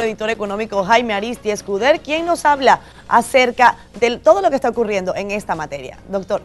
editor económico Jaime Aristi Escuder, quien nos habla acerca de todo lo que está ocurriendo en esta materia. Doctor.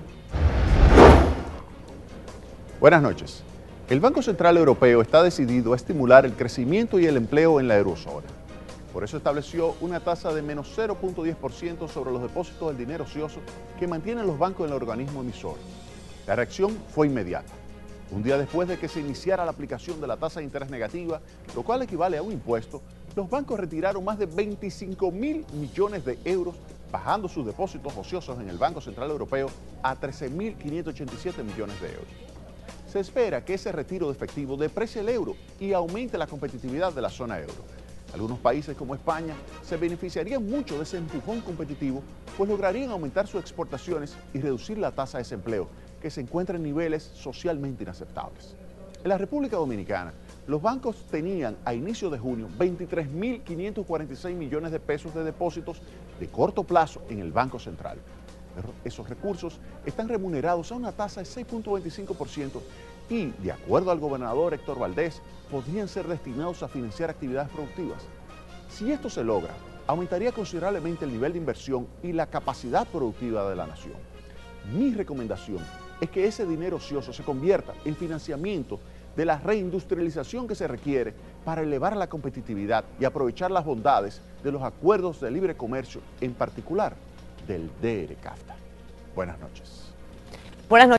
Buenas noches. El Banco Central Europeo está decidido a estimular el crecimiento y el empleo en la eurozona. Por eso estableció una tasa de menos 0.10% sobre los depósitos del dinero ocioso que mantienen los bancos en el organismo emisor. La reacción fue inmediata. Un día después de que se iniciara la aplicación de la tasa de interés negativa, lo cual equivale a un impuesto, los bancos retiraron más de 25.000 millones de euros, bajando sus depósitos ociosos en el Banco Central Europeo a 13.587 millones de euros. Se espera que ese retiro de efectivo deprecie el euro y aumente la competitividad de la zona euro. Algunos países como España se beneficiarían mucho de ese empujón competitivo, pues lograrían aumentar sus exportaciones y reducir la tasa de desempleo, que se encuentra en niveles socialmente inaceptables. En la República Dominicana, los bancos tenían a inicio de junio 23.546 millones de pesos de depósitos de corto plazo en el Banco Central. Esos recursos están remunerados a una tasa de 6.25% y, de acuerdo al gobernador Héctor Valdés, podrían ser destinados a financiar actividades productivas. Si esto se logra, aumentaría considerablemente el nivel de inversión y la capacidad productiva de la nación. Mi recomendación es que ese dinero ocioso se convierta en financiamiento de la reindustrialización que se requiere para elevar la competitividad y aprovechar las bondades de los acuerdos de libre comercio, en particular del DR-CAFTA. Buenas noches. Buenas noches.